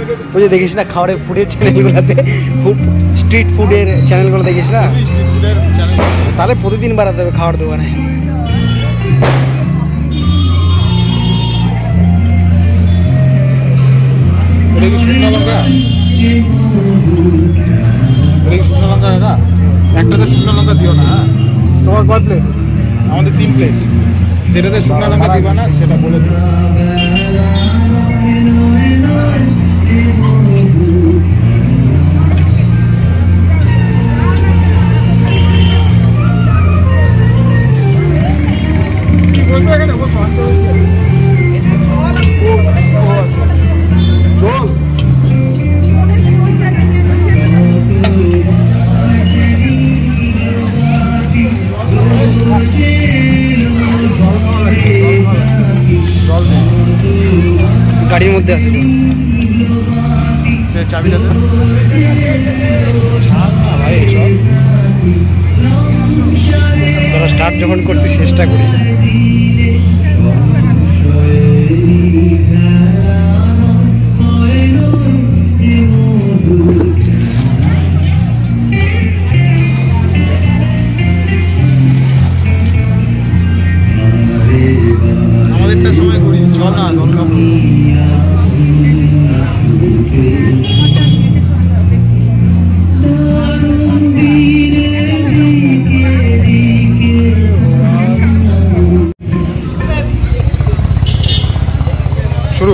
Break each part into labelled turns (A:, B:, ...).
A: ওই যে দেখিস না খাবারের ফুডের চ্যানেলগুলোতে, ফুড স্ট্রিট ফুডের চ্যানেলগুলো দেখিস না, তাহলে প্রতিদিন বাড়াতে হবে খাওয়ার দোকানে।
B: শুকনো লঙ্কা, শুকনো লঙ্কা দাদা, একটাতে শুকনো লঙ্কা দিও না।
A: তোমার কত প্লেট?
B: আমাদের 3 প্লেট। যেটাতে শুকনো লঙ্কা দিবা না সেটা বলে দিও।
A: গাড়ির মধ্যে আছে
B: চাবিটা ভাই,
A: তোরা স্টার্ট যখন করছি চেষ্টা করি।
B: আমাদেরটা সময় করি, চল না জল খাবো।
A: শুরু।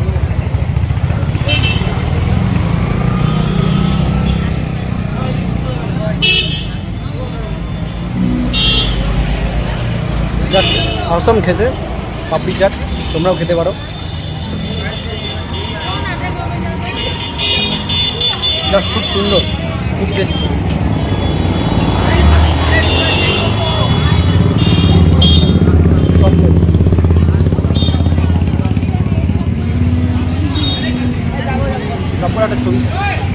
A: জাস্ট অসম খেতে, পাপড়ি চাট, তোমরাও খেতে পারো। জাস্ট খুব সুন্দর, খুব টেস্টি। সব একটা ছবি।